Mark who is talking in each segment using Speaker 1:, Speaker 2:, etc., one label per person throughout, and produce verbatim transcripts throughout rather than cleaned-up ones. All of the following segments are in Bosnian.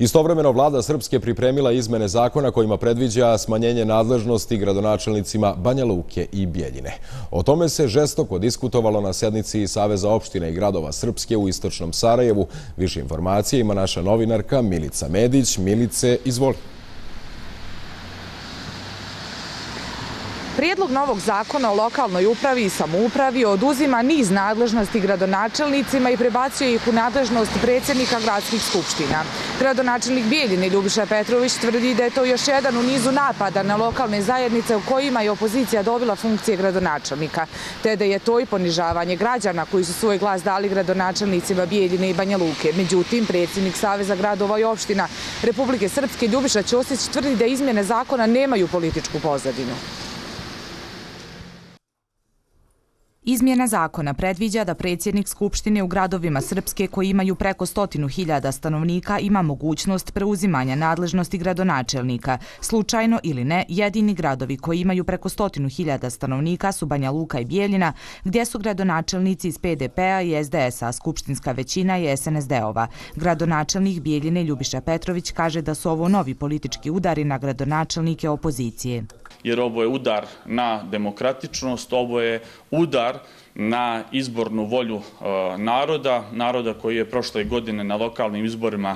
Speaker 1: Istovremeno vlada Srpske pripremila izmene zakona kojima predviđa smanjenje nadležnosti gradonačelnicima Banja Luke i Bijeljine. O tome se žestoko diskutovalo na sednici Saveza opština i gradova Srpske u istočnom Sarajevu. Više informacije ima naša novinarka Milica Medić. Milice, izvoli.
Speaker 2: Prijedlog novog zakona o lokalnoj upravi i samoupravi oduzima niz nadležnosti gradonačelnicima i prebacuje ih u nadležnost predsjednika gradskih skupština. Gradonačelnik Bijeljine Ljubiša Petrović tvrdi da je to još jedan u nizu napada na lokalne zajednice u kojima je opozicija dobila funkcije gradonačelnika, te da je to i ponižavanje građana koji su svoj glas dali gradonačelnicima Bijeljine i Banja Luke. Međutim, predsjednik Saveza gradova i opština Republike Srpske Ljubiša Ćosić tvrdi da izmjene zakona nemaju političku pozadinu. Izmjena zakona predviđa da predsjednik Skupštine u gradovima Srpske koji imaju preko stotinu hiljada stanovnika ima mogućnost preuzimanja nadležnosti gradonačelnika. Slučajno ili ne, jedini gradovi koji imaju preko stotinu hiljada stanovnika su Banja Luka i Bijeljina, gdje su gradonačelnici iz P D P-a i S D S-a, a skupštinska većina je S N S D-ova. Gradonačelnik Bijeljine Ljubiša Petrović kaže da su ovo novi politički udari na gradonačelnike opozicije.
Speaker 3: Jer ovo je udar na demokratičnost, ovo je udar na izbornu volju naroda, naroda koji je prošle godine na lokalnim izborima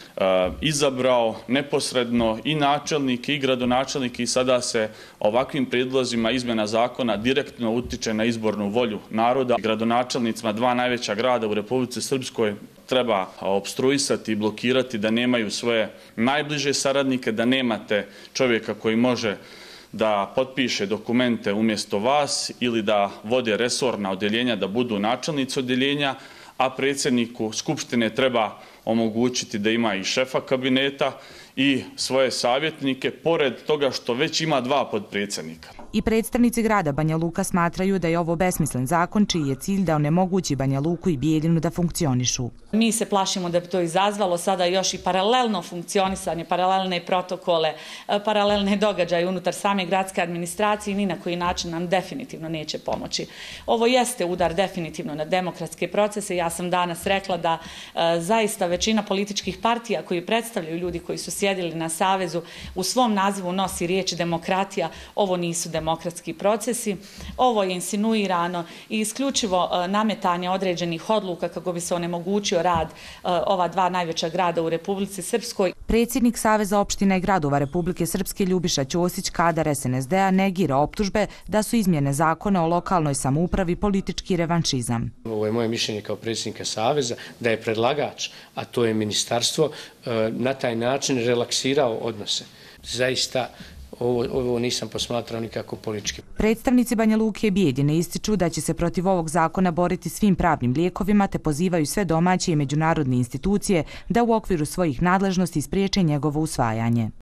Speaker 3: izabrao neposredno i načelnike i gradonačelnike i sada se ovakvim prijedlozima izmjena zakona direktno utiče na izbornu volju naroda. Gradonačelnicima dva najveća grada u Republici Srpskoj treba opstruisati i blokirati da nemaju svoje najbliže saradnike, da nemate čovjeka koji može da potpiše dokumente umjesto vas ili da vode resorna odjeljenja, da budu načelnici odjeljenja, a predsjedniku Skupštine treba omogućiti da ima i šefa kabineta i svoje savjetnike, pored toga što već ima dva podpredsjednika.
Speaker 2: I predstavnici grada Banja Luka smatraju da je ovo besmislen zakon čiji je cilj da onemogući Banja Luku i Bijeljinu da funkcionišu.
Speaker 4: Mi se plašimo da bi to izazvalo sada još i paralelno funkcionisanje, paralelne protokole, paralelne događaje unutar same gradske administracije i ni na koji način nam definitivno neće pomoći. Ovo jeste udar definitivno na demokratske procese. Ja sam danas rekla da e, zaista većina političkih partija koji predstavljaju ljudi koji su sjedili na Savezu u svom nazivu nosi riječ demokratija. Ovo nisu demokratski procesi. Ovo je insinuirano i isključivo e, nametanje određenih odluka kako bi se onemogućio rad e, ova dva najveća grada u Republici Srpskoj.
Speaker 2: Predsjednik Saveza opština i gradova Republike Srpske Ljubiša Ćosić, kadar S N S D-a, negira optužbe da su izmjene zakona o lokalnoj samoupravi politički revanšizam.
Speaker 5: Ovo je moje mišljenje kao predsjednika Saveza da je predlagač, a to je ministarstvo, na taj način relaksirao odnose. Zaista Ovo, ovo nisam posmatrao nikako politički.
Speaker 2: Predstavnici Banja Luke i Bijeljine ističu da će se protiv ovog zakona boriti svim pravnim lijekovima te pozivaju sve domaće i međunarodne institucije da u okviru svojih nadležnosti spriječe njegovo usvajanje.